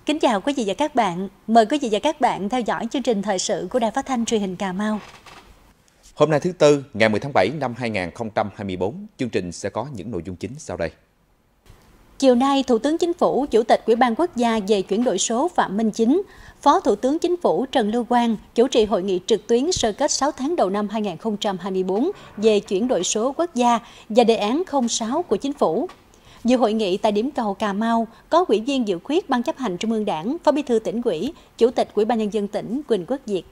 Kính chào quý vị và các bạn. Mời quý vị và các bạn theo dõi chương trình thời sự của Đài Phát thanh Truyền hình Cà Mau. Hôm nay thứ Tư, ngày 10 tháng 7 năm 2024, chương trình sẽ có những nội dung chính sau đây. Chiều nay, Thủ tướng Chính phủ, Chủ tịch Ủy ban Quốc gia về chuyển đổi số Phạm Minh Chính, Phó Thủ tướng Chính phủ Trần Lưu Quang chủ trì hội nghị trực tuyến sơ kết 6 tháng đầu năm 2024 về chuyển đổi số quốc gia và đề án 06 của Chính phủ. Dự hội nghị tại điểm cầu Cà Mau có Ủy viên dự khuyết Ban chấp hành Trung ương Đảng, Phó Bí thư Tỉnh ủy, Chủ tịch Ủy ban Nhân dân tỉnh Quỳnh Quốc Việt.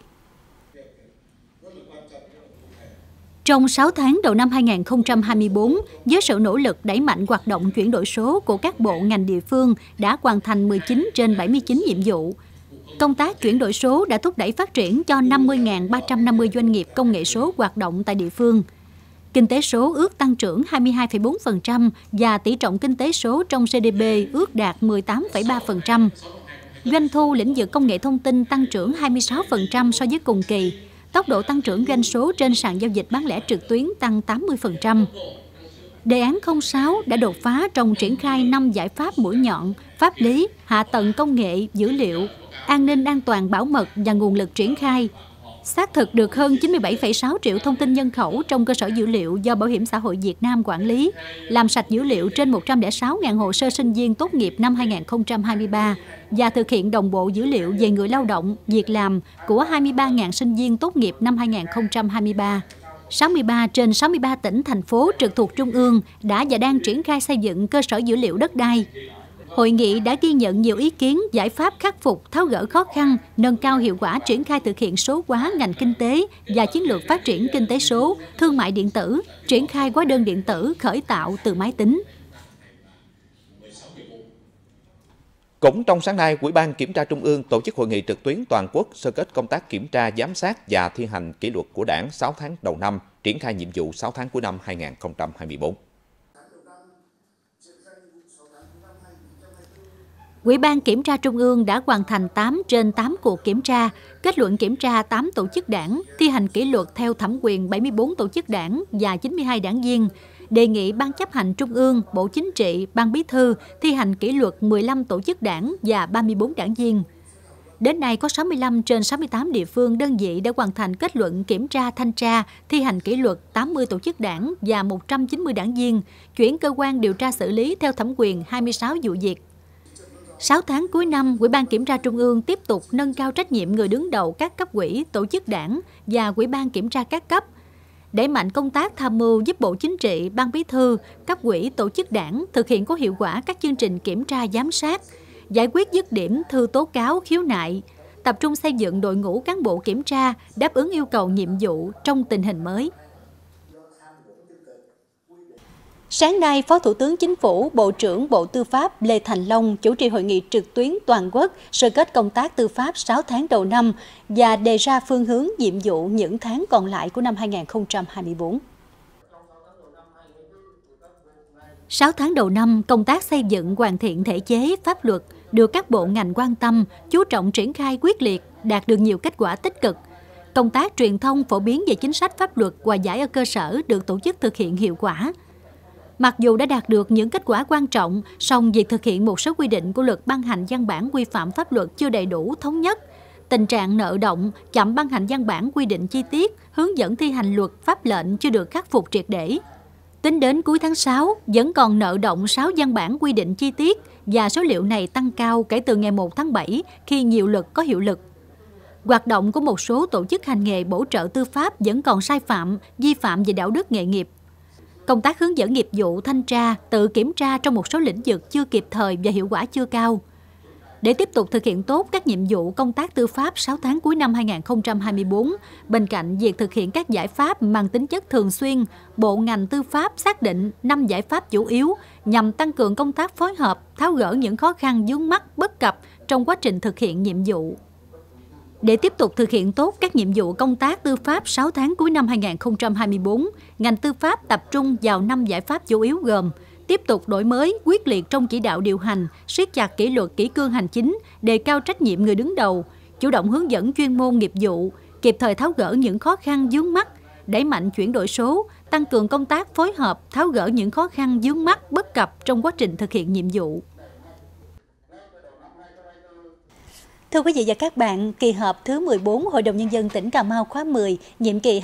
Trong 6 tháng đầu năm 2024, với sự nỗ lực đẩy mạnh hoạt động chuyển đổi số của các bộ ngành địa phương đã hoàn thành 19 trên 79 nhiệm vụ. Công tác chuyển đổi số đã thúc đẩy phát triển cho 50.350 doanh nghiệp công nghệ số hoạt động tại địa phương. Kinh tế số ước tăng trưởng 22,4% và tỷ trọng kinh tế số trong GDP ước đạt 18,3%. Doanh thu lĩnh vực công nghệ thông tin tăng trưởng 26% so với cùng kỳ. Tốc độ tăng trưởng doanh số trên sàn giao dịch bán lẻ trực tuyến tăng 80%. Đề án 06 đã đột phá trong triển khai 5 giải pháp mũi nhọn, pháp lý, hạ tầng công nghệ, dữ liệu, an ninh an toàn bảo mật và nguồn lực triển khai. Xác thực được hơn 97,6 triệu thông tin nhân khẩu trong cơ sở dữ liệu do Bảo hiểm xã hội Việt Nam quản lý, làm sạch dữ liệu trên 106.000 hồ sơ sinh viên tốt nghiệp năm 2023 và thực hiện đồng bộ dữ liệu về người lao động, việc làm của 23.000 sinh viên tốt nghiệp năm 2023. 63 trên 63 tỉnh, thành phố trực thuộc Trung ương đã và đang triển khai xây dựng cơ sở dữ liệu đất đai. Hội nghị đã ghi nhận nhiều ý kiến, giải pháp khắc phục, tháo gỡ khó khăn, nâng cao hiệu quả triển khai thực hiện số hóa ngành kinh tế và chiến lược phát triển kinh tế số, thương mại điện tử, triển khai hóa đơn điện tử khởi tạo từ máy tính. Cũng trong sáng nay, Ủy ban Kiểm tra Trung ương tổ chức hội nghị trực tuyến toàn quốc sơ kết công tác kiểm tra, giám sát và thi hành kỷ luật của Đảng 6 tháng đầu năm, triển khai nhiệm vụ 6 tháng cuối năm 2024. Ủy ban Kiểm tra Trung ương đã hoàn thành 8 trên 8 cuộc kiểm tra, kết luận kiểm tra 8 tổ chức đảng, thi hành kỷ luật theo thẩm quyền 74 tổ chức đảng và 92 đảng viên, đề nghị Ban chấp hành Trung ương, Bộ Chính trị, Ban Bí thư thi hành kỷ luật 15 tổ chức đảng và 34 đảng viên. Đến nay có 65 trên 68 địa phương đơn vị đã hoàn thành kết luận kiểm tra thanh tra, thi hành kỷ luật 80 tổ chức đảng và 190 đảng viên, chuyển cơ quan điều tra xử lý theo thẩm quyền 26 vụ việc. 6 tháng cuối năm, Ủy ban Kiểm tra Trung ương tiếp tục nâng cao trách nhiệm người đứng đầu các cấp ủy, tổ chức đảng và Ủy ban Kiểm tra các cấp, đẩy mạnh công tác tham mưu giúp Bộ Chính trị, Ban Bí thư, cấp ủy, tổ chức đảng thực hiện có hiệu quả các chương trình kiểm tra giám sát, giải quyết dứt điểm thư tố cáo khiếu nại, tập trung xây dựng đội ngũ cán bộ kiểm tra đáp ứng yêu cầu nhiệm vụ trong tình hình mới. Sáng nay, Phó Thủ tướng Chính phủ, Bộ trưởng Bộ Tư pháp Lê Thành Long chủ trì hội nghị trực tuyến toàn quốc sơ kết công tác tư pháp 6 tháng đầu năm và đề ra phương hướng nhiệm vụ những tháng còn lại của năm 2024. 6 tháng đầu năm, công tác xây dựng hoàn thiện thể chế, pháp luật được các bộ ngành quan tâm, chú trọng triển khai quyết liệt, đạt được nhiều kết quả tích cực. Công tác truyền thông phổ biến về chính sách pháp luật hòa giải ở cơ sở được tổ chức thực hiện hiệu quả. Mặc dù đã đạt được những kết quả quan trọng, song việc thực hiện một số quy định của luật ban hành văn bản quy phạm pháp luật chưa đầy đủ thống nhất. Tình trạng nợ động, chậm ban hành văn bản quy định chi tiết, hướng dẫn thi hành luật, pháp lệnh chưa được khắc phục triệt để. Tính đến cuối tháng 6, vẫn còn nợ động 6 văn bản quy định chi tiết và số liệu này tăng cao kể từ ngày 1 tháng 7 khi nhiều luật có hiệu lực. Hoạt động của một số tổ chức hành nghề bổ trợ tư pháp vẫn còn sai phạm, vi phạm về đạo đức nghề nghiệp. Công tác hướng dẫn nghiệp vụ thanh tra, tự kiểm tra trong một số lĩnh vực chưa kịp thời và hiệu quả chưa cao. Để tiếp tục thực hiện tốt các nhiệm vụ công tác tư pháp 6 tháng cuối năm 2024, bên cạnh việc thực hiện các giải pháp mang tính chất thường xuyên, Bộ ngành tư pháp xác định 5 giải pháp chủ yếu nhằm tăng cường công tác phối hợp, tháo gỡ những khó khăn vướng mắc bất cập trong quá trình thực hiện nhiệm vụ. Để tiếp tục thực hiện tốt các nhiệm vụ công tác tư pháp 6 tháng cuối năm 2024, ngành tư pháp tập trung vào 5 giải pháp chủ yếu gồm tiếp tục đổi mới, quyết liệt trong chỉ đạo điều hành, siết chặt kỷ luật kỷ cương hành chính, đề cao trách nhiệm người đứng đầu, chủ động hướng dẫn chuyên môn nghiệp vụ, kịp thời tháo gỡ những khó khăn vướng mắc, đẩy mạnh chuyển đổi số, tăng cường công tác phối hợp, tháo gỡ những khó khăn vướng mắc bất cập trong quá trình thực hiện nhiệm vụ. Thưa quý vị và các bạn, kỳ họp thứ 14 Hội đồng Nhân dân tỉnh Cà Mau khóa 10, nhiệm kỳ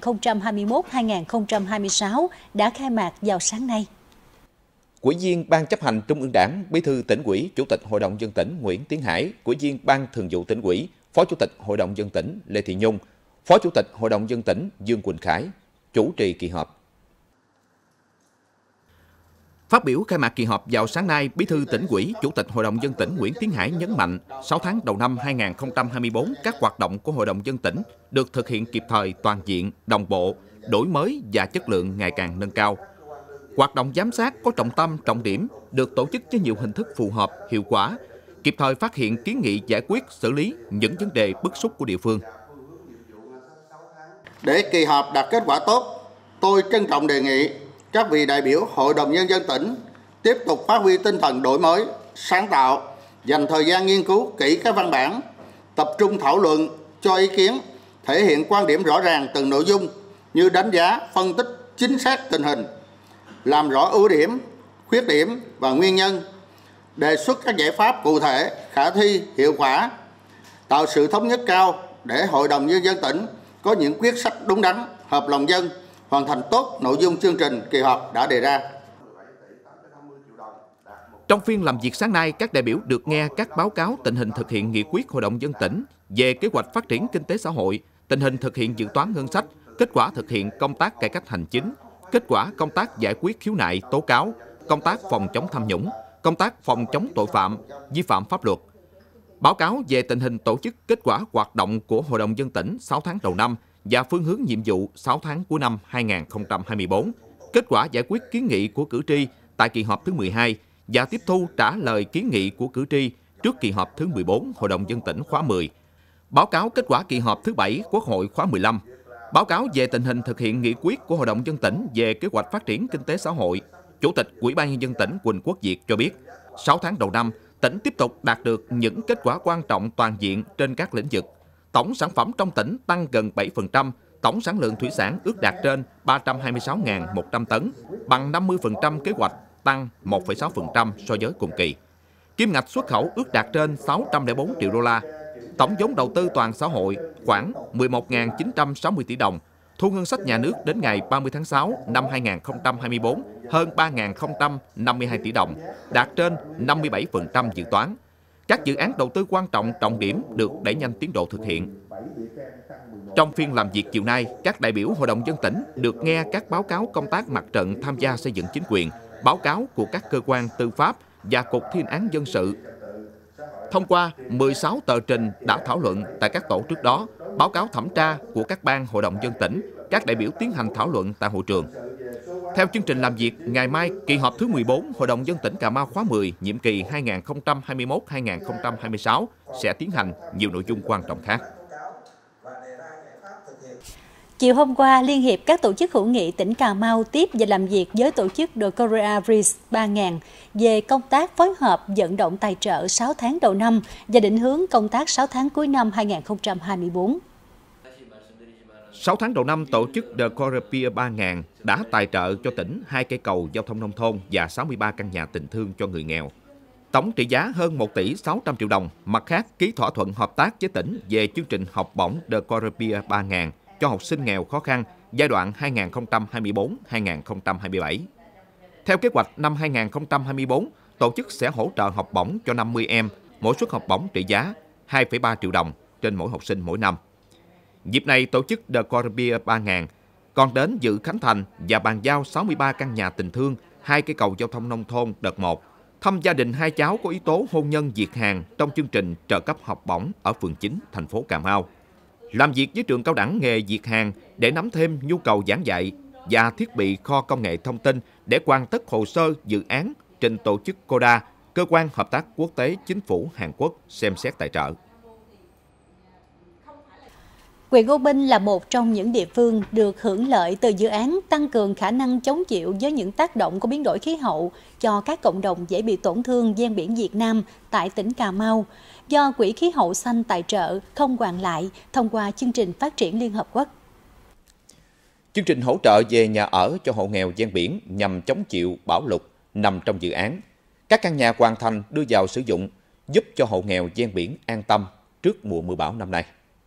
2021-2026 đã khai mạc vào sáng nay. Ủy viên Ban chấp hành Trung ương Đảng, Bí thư Tỉnh ủy, Chủ tịch Hội đồng Nhân dân tỉnh Nguyễn Tiến Hải, Ủy viên Ban Thường vụ Tỉnh ủy, Phó Chủ tịch Hội đồng Nhân dân tỉnh Lê Thị Nhung, Phó Chủ tịch Hội đồng Nhân dân tỉnh Dương Quỳnh Khải chủ trì kỳ họp. Phát biểu khai mạc kỳ họp vào sáng nay, Bí thư Tỉnh ủy, Chủ tịch Hội đồng Nhân dân tỉnh Nguyễn Tiến Hải nhấn mạnh, 6 tháng đầu năm 2024, các hoạt động của Hội đồng Nhân dân tỉnh được thực hiện kịp thời, toàn diện, đồng bộ, đổi mới và chất lượng ngày càng nâng cao. Hoạt động giám sát có trọng tâm, trọng điểm, được tổ chức với nhiều hình thức phù hợp, hiệu quả, kịp thời phát hiện kiến nghị giải quyết, xử lý những vấn đề bức xúc của địa phương. Để kỳ họp đạt kết quả tốt, tôi trân trọng đề nghị các vị đại biểu Hội đồng Nhân dân tỉnh tiếp tục phát huy tinh thần đổi mới, sáng tạo, dành thời gian nghiên cứu kỹ các văn bản, tập trung thảo luận, cho ý kiến, thể hiện quan điểm rõ ràng từng nội dung như đánh giá, phân tích chính xác tình hình, làm rõ ưu điểm, khuyết điểm và nguyên nhân, đề xuất các giải pháp cụ thể, khả thi, hiệu quả, tạo sự thống nhất cao để Hội đồng Nhân dân tỉnh có những quyết sách đúng đắn, hợp lòng dân, hoàn thành tốt nội dung chương trình kỳ họp đã đề ra. Trong phiên làm việc sáng nay, các đại biểu được nghe các báo cáo tình hình thực hiện nghị quyết Hội đồng Nhân dân tỉnh về kế hoạch phát triển kinh tế xã hội, tình hình thực hiện dự toán ngân sách, kết quả thực hiện công tác cải cách hành chính, kết quả công tác giải quyết khiếu nại, tố cáo, công tác phòng chống tham nhũng, công tác phòng chống tội phạm, vi phạm pháp luật. Báo cáo về tình hình tổ chức kết quả hoạt động của Hội đồng Nhân dân tỉnh 6 tháng đầu năm và phương hướng nhiệm vụ 6 tháng cuối năm 2024, kết quả giải quyết kiến nghị của cử tri tại kỳ họp thứ 12 và tiếp thu trả lời kiến nghị của cử tri trước kỳ họp thứ 14 Hội đồng Nhân dân tỉnh khóa 10. Báo cáo kết quả kỳ họp thứ 7 Quốc hội khóa 15. Báo cáo về tình hình thực hiện nghị quyết của Hội đồng Nhân dân tỉnh về kế hoạch phát triển kinh tế xã hội. Chủ tịch Ủy ban Nhân dân tỉnh Huỳnh Quốc Việt cho biết, 6 tháng đầu năm, tỉnh tiếp tục đạt được những kết quả quan trọng toàn diện trên các lĩnh vực. Tổng sản phẩm trong tỉnh tăng gần 7%, tổng sản lượng thủy sản ước đạt trên 326.100 tấn, bằng 50% kế hoạch, tăng 1,6% so với cùng kỳ. Kim ngạch xuất khẩu ước đạt trên 604 triệu đô la. Tổng vốn đầu tư toàn xã hội khoảng 11.960 tỷ đồng. Thu ngân sách nhà nước đến ngày 30 tháng 6 năm 2024 hơn 3.052 tỷ đồng, đạt trên 57% dự toán. Các dự án đầu tư quan trọng trọng điểm được đẩy nhanh tiến độ thực hiện. Trong phiên làm việc chiều nay, các đại biểu Hội đồng Nhân dân tỉnh được nghe các báo cáo công tác mặt trận tham gia xây dựng chính quyền, báo cáo của các cơ quan tư pháp và Cục Thi hành án dân sự. Thông qua 16 tờ trình đã thảo luận tại các tổ trước đó, báo cáo thẩm tra của các ban Hội đồng Nhân dân tỉnh, các đại biểu tiến hành thảo luận tại hội trường. Theo chương trình làm việc, ngày mai, kỳ họp thứ 14 Hội đồng Nhân dân tỉnh Cà Mau khóa 10, nhiệm kỳ 2021-2026 sẽ tiến hành nhiều nội dung quan trọng khác. Chiều hôm qua, Liên hiệp các tổ chức hữu nghị tỉnh Cà Mau tiếp và làm việc với tổ chức The Korea Bridge 3000 về công tác phối hợp vận động tài trợ 6 tháng đầu năm và định hướng công tác 6 tháng cuối năm 2024. 6 tháng đầu năm, tổ chức The Korea 3000 đã tài trợ cho tỉnh 2 cây cầu giao thông nông thôn và 63 căn nhà tình thương cho người nghèo. Tổng trị giá hơn 1 tỷ 600 triệu đồng. Mặt khác, ký thỏa thuận hợp tác với tỉnh về chương trình học bổng The Korea 3000 cho học sinh nghèo khó khăn giai đoạn 2024-2027. Theo kế hoạch năm 2024, tổ chức sẽ hỗ trợ học bổng cho 50 em, mỗi suất học bổng trị giá 2,3 triệu đồng trên mỗi học sinh mỗi năm. Dịp này, tổ chức The Korea 3000 còn đến dự khánh thành và bàn giao 63 căn nhà tình thương, 2 cây cầu giao thông nông thôn đợt 1, thăm gia đình 2 cháu có yếu tố hôn nhân diệt hàng trong chương trình trợ cấp học bổng ở phường 9, thành phố Cà Mau. Làm việc với trường cao đẳng nghề diệt hàng để nắm thêm nhu cầu giảng dạy và thiết bị kho công nghệ thông tin để hoàn tất hồ sơ dự án trình tổ chức CODA, Cơ quan Hợp tác Quốc tế Chính phủ Hàn Quốc xem xét tài trợ. Huyện U Minh là một trong những địa phương được hưởng lợi từ dự án tăng cường khả năng chống chịu với những tác động của biến đổi khí hậu cho các cộng đồng dễ bị tổn thương ven biển Việt Nam tại tỉnh Cà Mau, do Quỹ Khí hậu xanh tài trợ không hoàn lại thông qua chương trình phát triển Liên Hợp Quốc. Chương trình hỗ trợ về nhà ở cho hộ nghèo ven biển nhằm chống chịu bão lụt nằm trong dự án. Các căn nhà hoàn thành đưa vào sử dụng, giúp cho hộ nghèo ven biển an tâm, trước mùa mưa bão năm nay.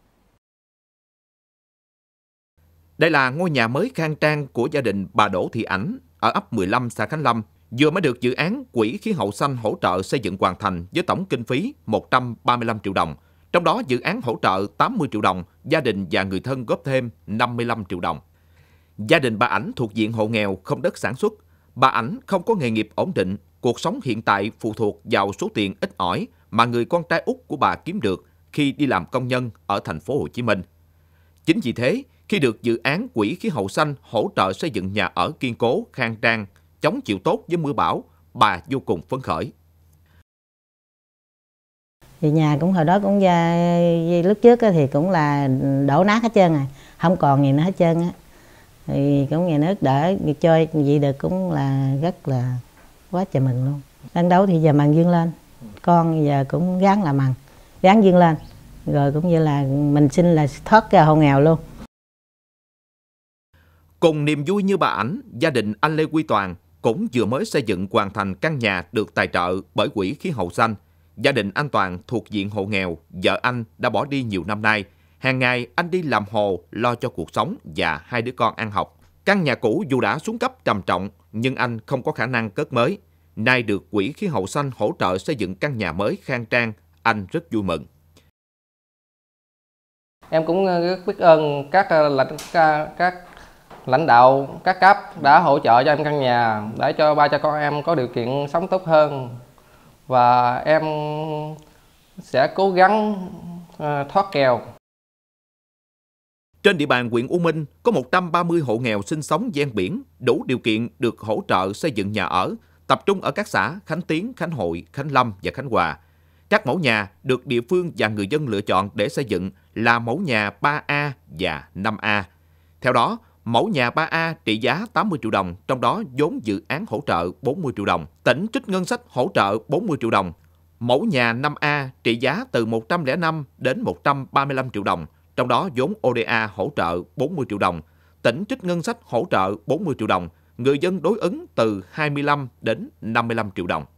Đây là ngôi nhà mới khang trang của gia đình bà Đỗ Thị Ảnh ở ấp 15 xã Khánh Lâm, vừa mới được dự án Quỹ Khí hậu xanh hỗ trợ xây dựng hoàn thành với tổng kinh phí 135 triệu đồng. Trong đó dự án hỗ trợ 80 triệu đồng, gia đình và người thân góp thêm 55 triệu đồng. Gia đình bà Ảnh thuộc diện hộ nghèo không đất sản xuất. Bà Ảnh không có nghề nghiệp ổn định, cuộc sống hiện tại phụ thuộc vào số tiền ít ỏi mà người con trai út của bà kiếm được khi đi làm công nhân ở thành phố Hồ Chí Minh. Chính vì thế, khi được dự án Quỹ Khí hậu xanh hỗ trợ xây dựng nhà ở kiên cố, khang trang, chống chịu tốt với mưa bão, bà vô cùng phấn khởi. Thì nhà cũng hồi đó cũng lúc trước thì cũng là đổ nát hết trơn rồi, không còn gì nữa hết trơn á. Thì cũng nhà nước đỡ việc chơi vậy được cũng là rất là quá trời mừng luôn. Ban đầu thì giờ màn vươn lên, con giờ cũng gắng làm màn, gắng vươn lên, rồi cũng như là mình xin là thoát ra hộ nghèo luôn. Cùng niềm vui như bà Ảnh, gia đình anh Lê Quy Toàn cũng vừa mới xây dựng hoàn thành căn nhà được tài trợ bởi Quỹ Khí hậu xanh. Gia đình anh Toàn thuộc diện hộ nghèo, vợ anh đã bỏ đi nhiều năm nay. Hàng ngày anh đi làm hồ lo cho cuộc sống và hai đứa con ăn học. Căn nhà cũ dù đã xuống cấp trầm trọng nhưng anh không có khả năng cất mới. Nay được Quỹ Khí hậu xanh hỗ trợ xây dựng căn nhà mới khang trang, anh rất vui mừng. Em cũng rất biết ơn các lãnh đạo các cấp đã hỗ trợ cho em căn nhà để cho ba cha con em có điều kiện sống tốt hơn, và em sẽ cố gắng thoát nghèo. Trên địa bàn huyện U Minh có 130 hộ nghèo sinh sống ven biển đủ điều kiện được hỗ trợ xây dựng nhà ở, tập trung ở các xã Khánh Tiến, Khánh Hội, Khánh Lâm và Khánh Hòa. Các mẫu nhà được địa phương và người dân lựa chọn để xây dựng là mẫu nhà 3A và 5A. Theo đó, mẫu nhà 3A trị giá 80 triệu đồng, trong đó vốn dự án hỗ trợ 40 triệu đồng, tỉnh trích ngân sách hỗ trợ 40 triệu đồng. Mẫu nhà 5A trị giá từ 105 đến 135 triệu đồng, trong đó vốn ODA hỗ trợ 40 triệu đồng, tỉnh trích ngân sách hỗ trợ 40 triệu đồng, người dân đối ứng từ 25 đến 55 triệu đồng.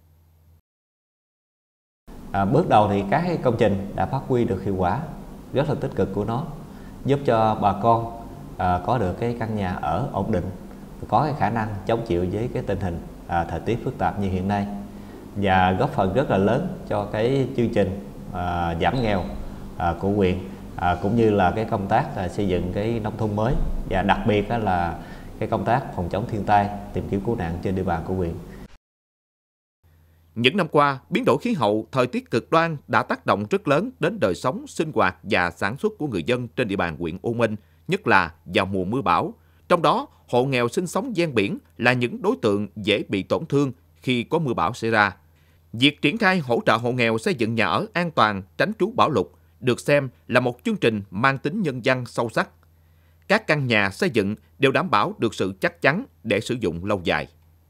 Bước đầu thì các công trình đã phát huy được hiệu quả rất là tích cực của nó, giúp cho bà con có được cái căn nhà ở ổn định, có cái khả năng chống chịu với cái tình hình thời tiết phức tạp như hiện nay, và góp phần rất là lớn cho cái chương trình giảm nghèo của huyện, cũng như là cái công tác xây dựng cái nông thôn mới, và đặc biệt là cái công tác phòng chống thiên tai, tìm kiếm cứu nạn trên địa bàn của huyện. Những năm qua, biến đổi khí hậu, thời tiết cực đoan đã tác động rất lớn đến đời sống, sinh hoạt và sản xuất của người dân trên địa bàn huyện U Minh, nhất là vào mùa mưa bão. Trong đó, hộ nghèo sinh sống ven biển là những đối tượng dễ bị tổn thương khi có mưa bão xảy ra. Việc triển khai hỗ trợ hộ nghèo xây dựng nhà ở an toàn, tránh trú bão lụt được xem là một chương trình mang tính nhân văn sâu sắc. Các căn nhà xây dựng đều đảm bảo được sự chắc chắn để sử dụng lâu dài.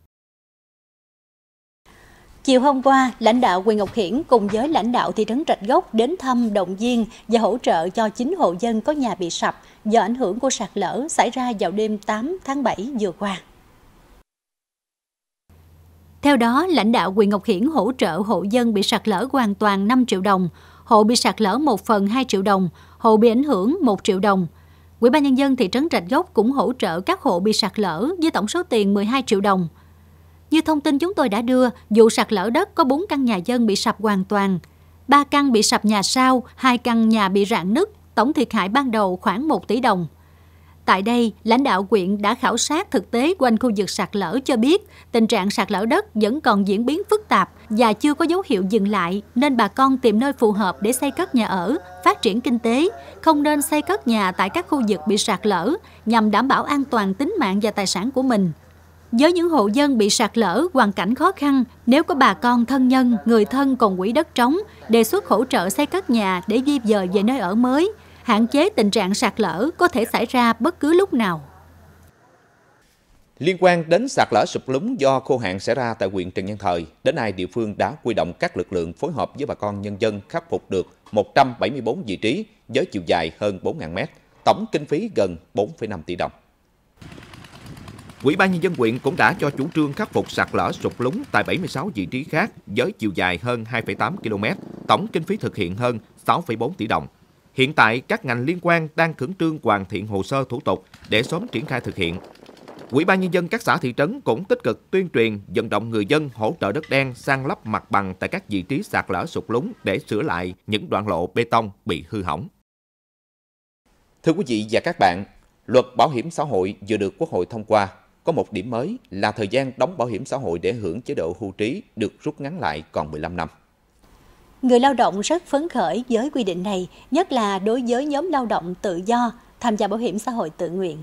Chiều hôm qua, lãnh đạo huyện Ngọc Hiển cùng với lãnh đạo thị trấn Rạch Gốc đến thăm, động viên và hỗ trợ cho 9 hộ dân có nhà bị sập do ảnh hưởng của sạt lở xảy ra vào đêm 8 tháng 7 vừa qua. Theo đó, lãnh đạo huyện Ngọc Hiển hỗ trợ hộ dân bị sạt lở hoàn toàn 5 triệu đồng, hộ bị sạt lở 1 phần 2 triệu đồng, hộ bị ảnh hưởng 1 triệu đồng. Ủy ban nhân dân thị trấn Rạch Gốc cũng hỗ trợ các hộ bị sạt lở với tổng số tiền 12 triệu đồng. Như thông tin chúng tôi đã đưa, vụ sạt lở đất có 4 căn nhà dân bị sập hoàn toàn, 3 căn bị sập nhà sau, 2 căn nhà bị rạn nứt, tổng thiệt hại ban đầu khoảng 1 tỷ đồng. Tại đây, lãnh đạo huyện đã khảo sát thực tế quanh khu vực sạt lở cho biết tình trạng sạt lở đất vẫn còn diễn biến phức tạp và chưa có dấu hiệu dừng lại, nên bà con tìm nơi phù hợp để xây cất nhà ở, phát triển kinh tế, không nên xây cất nhà tại các khu vực bị sạt lở nhằm đảm bảo an toàn tính mạng và tài sản của mình. Với những hộ dân bị sạt lở, hoàn cảnh khó khăn, nếu có bà con thân nhân, người thân còn quỹ đất trống, đề xuất hỗ trợ xây cất nhà để di dời về nơi ở mới, hạn chế tình trạng sạt lở có thể xảy ra bất cứ lúc nào. Liên quan đến sạt lở sụt lún do khô hạn xảy ra tại huyện Trần Văn Thời, đến nay địa phương đã huy động các lực lượng phối hợp với bà con nhân dân khắc phục được 174 vị trí với chiều dài hơn 4.000 m, tổng kinh phí gần 4,5 tỷ đồng. Ủy ban nhân dân huyện cũng đã cho chủ trương khắc phục sạt lở sụt lún tại 76 vị trí khác với chiều dài hơn 2,8 km, tổng kinh phí thực hiện hơn 6,4 tỷ đồng. Hiện tại, các ngành liên quan đang khẩn trương hoàn thiện hồ sơ thủ tục để sớm triển khai thực hiện. Ủy ban Nhân dân các xã thị trấn cũng tích cực tuyên truyền, vận động người dân hỗ trợ đất đen san lấp mặt bằng tại các vị trí sạt lở sụt lún để sửa lại những đoạn lộ bê tông bị hư hỏng. Thưa quý vị và các bạn, luật bảo hiểm xã hội vừa được Quốc hội thông qua. Có một điểm mới là thời gian đóng bảo hiểm xã hội để hưởng chế độ hưu trí được rút ngắn lại còn 15 năm. Người lao động rất phấn khởi với quy định này, nhất là đối với nhóm lao động tự do tham gia bảo hiểm xã hội tự nguyện.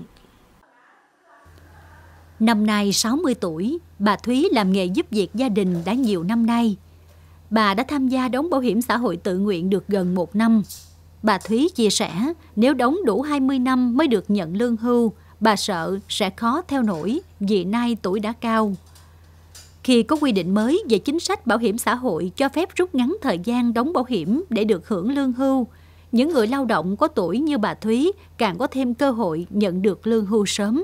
Năm nay 60 tuổi, bà Thúy làm nghề giúp việc gia đình đã nhiều năm nay. Bà đã tham gia đóng bảo hiểm xã hội tự nguyện được gần 1 năm. Bà Thúy chia sẻ, nếu đóng đủ 20 năm mới được nhận lương hưu, bà sợ sẽ khó theo nổi vì nay tuổi đã cao. Khi có quy định mới về chính sách bảo hiểm xã hội cho phép rút ngắn thời gian đóng bảo hiểm để được hưởng lương hưu, những người lao động có tuổi như bà Thúy càng có thêm cơ hội nhận được lương hưu sớm.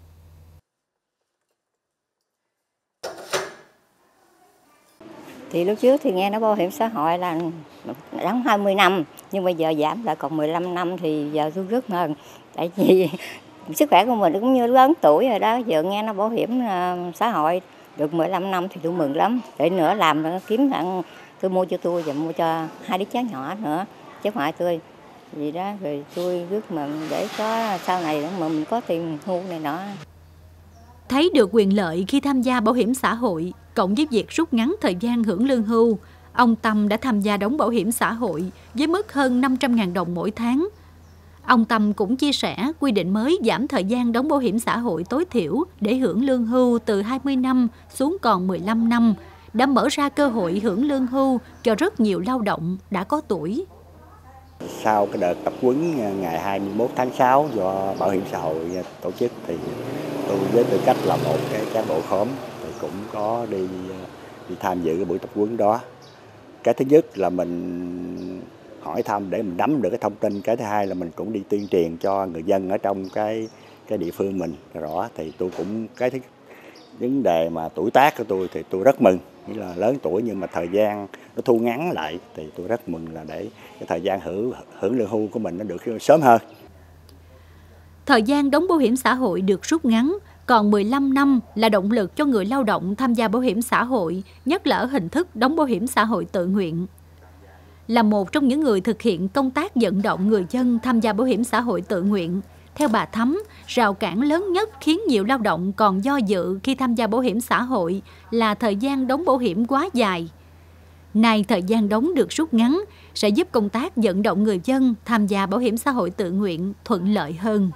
Thì lúc trước thì nghe nói bảo hiểm xã hội là đóng 20 năm, nhưng bây giờ giảm lại còn 15 năm thì giờ tôi rất mừng. Tại vì sức khỏe của mình cũng như lớn tuổi rồi đó, giờ nghe nó bảo hiểm xã hội được 15 năm thì tôi mừng lắm. Để nữa làm kiếm ăn tôi mua cho tôi và mua cho 2 đứa cháu nhỏ nữa, cháu ngoại tôi. Vì đó rồi tôi rất mừng để có sau này mà mình có tiền hưu này nọ. Thấy được quyền lợi khi tham gia bảo hiểm xã hội, cộng với việc rút ngắn thời gian hưởng lương hưu, ông Tâm đã tham gia đóng bảo hiểm xã hội với mức hơn 500.000 đồng mỗi tháng. Ông Tâm cũng chia sẻ quy định mới giảm thời gian đóng bảo hiểm xã hội tối thiểu để hưởng lương hưu từ 20 năm xuống còn 15 năm, đã mở ra cơ hội hưởng lương hưu cho rất nhiều lao động đã có tuổi. Sau cái đợt tập huấn ngày 21 tháng 6 do Bảo hiểm xã hội tổ chức thì tôi với tư cách là một cái cán bộ khóm thì cũng có đi tham dự cái buổi tập huấn đó. Cái thứ nhất là mình hỏi thăm để mình nắm được cái thông tin, cái thứ hai là mình cũng đi tuyên truyền cho người dân ở trong cái địa phương mình rõ. Thì tôi cũng cái vấn đề mà tuổi tác của tôi thì tôi rất mừng, nghĩa là lớn tuổi nhưng mà thời gian nó thu ngắn lại thì tôi rất mừng là để cái thời gian hưởng lương hưu của mình nó được sớm hơn. Thời gian đóng bảo hiểm xã hội được rút ngắn, còn 15 năm là động lực cho người lao động tham gia bảo hiểm xã hội, nhất là ở hình thức đóng bảo hiểm xã hội tự nguyện. Là một trong những người thực hiện công tác vận động người dân tham gia bảo hiểm xã hội tự nguyện, theo bà Thắm, rào cản lớn nhất khiến nhiều lao động còn do dự khi tham gia bảo hiểm xã hội là thời gian đóng bảo hiểm quá dài. Nay thời gian đóng được rút ngắn sẽ giúp công tác vận động người dân tham gia bảo hiểm xã hội tự nguyện thuận lợi hơn.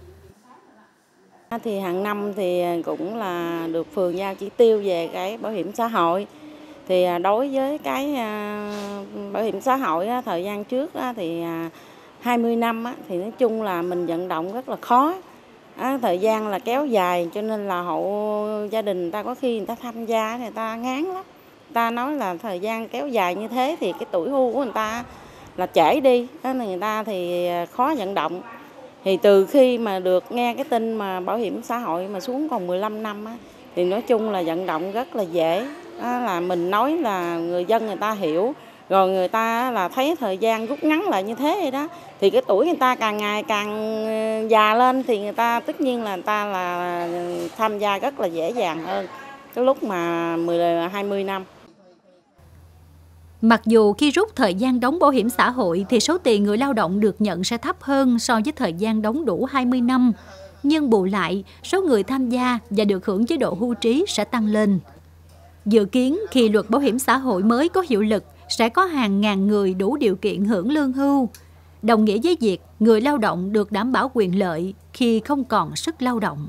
Thì hàng năm thì cũng là được phường giao chỉ tiêu về cái bảo hiểm xã hội. Thì đối với cái bảo hiểm xã hội thời gian trước thì 20 năm thì nói chung là mình vận động rất là khó. Thời gian là kéo dài cho nên là hộ gia đình người ta có khi người ta tham gia người ta ngán lắm. Người ta nói là thời gian kéo dài như thế thì cái tuổi hưu của người ta là trễ đi, người ta thì khó vận động. Thì từ khi mà được nghe cái tin mà bảo hiểm xã hội mà xuống còn 15 năm thì nói chung là vận động rất là dễ. Là mình nói là người dân người ta hiểu, rồi người ta là thấy thời gian rút ngắn lại như thế vậy đó. Thì cái tuổi người ta càng ngày càng già lên thì người ta tất nhiên là người ta là tham gia rất là dễ dàng hơn cái lúc mà 20 năm. Mặc dù khi rút thời gian đóng bảo hiểm xã hội thì số tiền người lao động được nhận sẽ thấp hơn so với thời gian đóng đủ 20 năm, nhưng bù lại, số người tham gia và được hưởng chế độ hưu trí sẽ tăng lên. Dự kiến khi luật bảo hiểm xã hội mới có hiệu lực, sẽ có hàng ngàn người đủ điều kiện hưởng lương hưu, đồng nghĩa với việc người lao động được đảm bảo quyền lợi khi không còn sức lao động.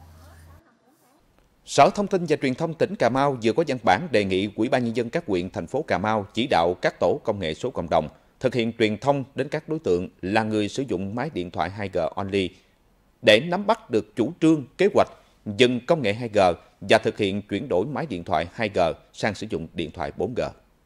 Sở Thông tin và Truyền thông tỉnh Cà Mau vừa có văn bản đề nghị Ủy ban Nhân dân các huyện, thành phố Cà Mau chỉ đạo các tổ công nghệ số cộng đồng thực hiện truyền thông đến các đối tượng là người sử dụng máy điện thoại 2G only để nắm bắt được chủ trương, kế hoạch dừng công nghệ 2G và thực hiện chuyển đổi máy điện thoại 2G sang sử dụng điện thoại 4G.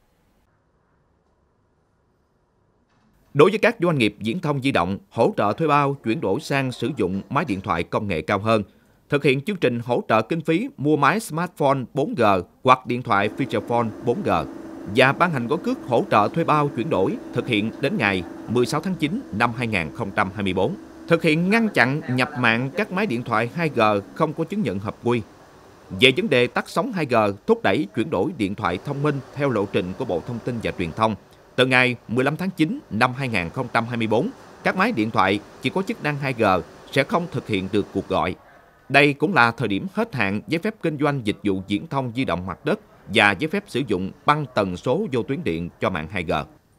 Đối với các doanh nghiệp viễn thông di động, hỗ trợ thuê bao chuyển đổi sang sử dụng máy điện thoại công nghệ cao hơn, thực hiện chương trình hỗ trợ kinh phí mua máy smartphone 4G hoặc điện thoại feature phone 4G, và ban hành gói cước hỗ trợ thuê bao chuyển đổi thực hiện đến ngày 16 tháng 9 năm 2024. Thực hiện ngăn chặn nhập mạng các máy điện thoại 2G không có chứng nhận hợp quy. Về vấn đề tắt sóng 2G, thúc đẩy chuyển đổi điện thoại thông minh theo lộ trình của Bộ Thông tin và Truyền thông. Từ ngày 15 tháng 9 năm 2024, các máy điện thoại chỉ có chức năng 2G sẽ không thực hiện được cuộc gọi. Đây cũng là thời điểm hết hạn giấy phép kinh doanh dịch vụ viễn thông di động mặt đất và giấy phép sử dụng băng tần số vô tuyến điện cho mạng 2G.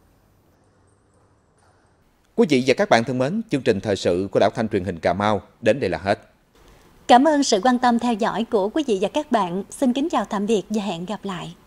Quý vị và các bạn thân mến, chương trình thời sự của Đài Phát thanh Truyền hình Cà Mau đến đây là hết. Cảm ơn sự quan tâm theo dõi của quý vị và các bạn. Xin kính chào tạm biệt và hẹn gặp lại.